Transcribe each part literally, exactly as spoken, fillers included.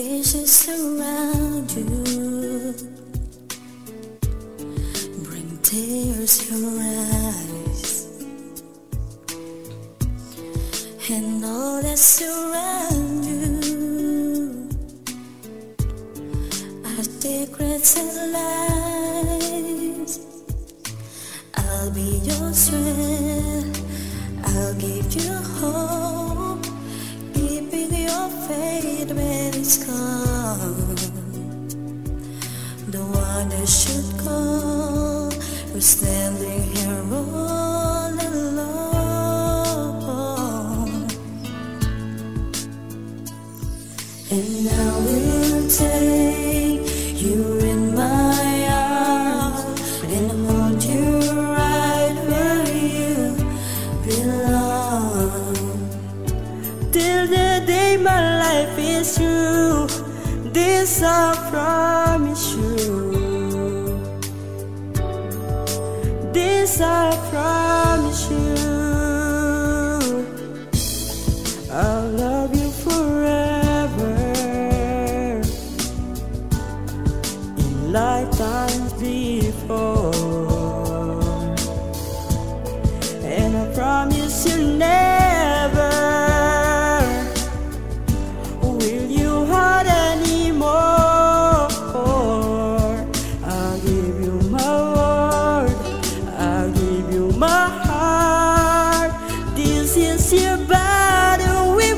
wishes around you bring tears to your eyes, and all that surround you are secrets and lies. I'll be your strength, I'll give you hope, keeping your faith when it's gone. The one that should go, we're standing here all alone. And I will take you in my arms and hold you right where you belong, till the day my life is through. This I promise you, this I promise you. I'll love you forever, in lifetimes before, and I promise you never will you hurt anymore. I'll give you my word, I'll give you my heart. This is your battle we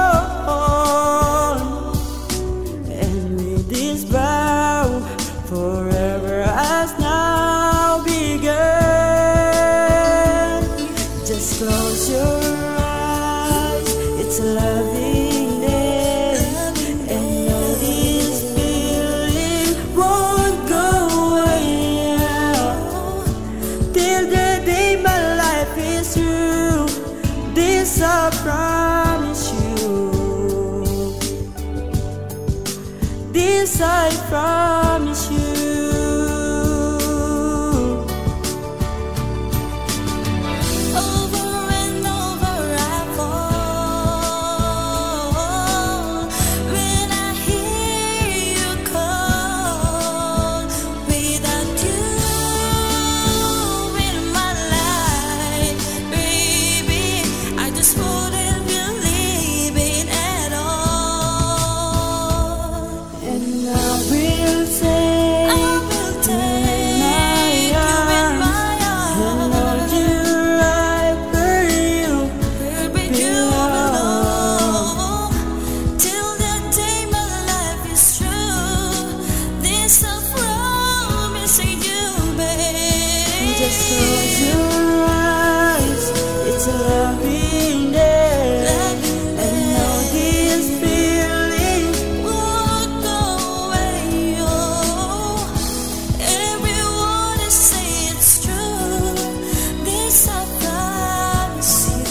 won, and with this vow forever has now begun. Just close your eyes, it's a loving day, and know this feeling won't go away till the day my life is through. This I promise you, this I promise you. Over and over I fall when I hear you call. Without you in my life, baby, I just wouldn't believe it at all. And I will take, I will take my you in my arms, and hold you right where you belong, till the day my life is through. This I promise you, babe. Just close your eyes, it's a loving day, and know this feeling won't go away. Oh, everyone is saying it's true. This I promise you.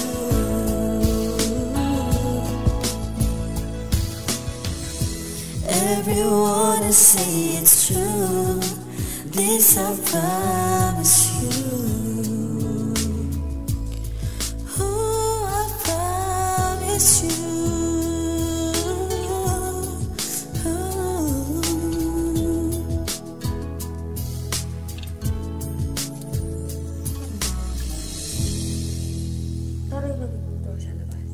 Everyone is saying it's true. This I promise you. Oh, I promise you. Narinig ko sa labas.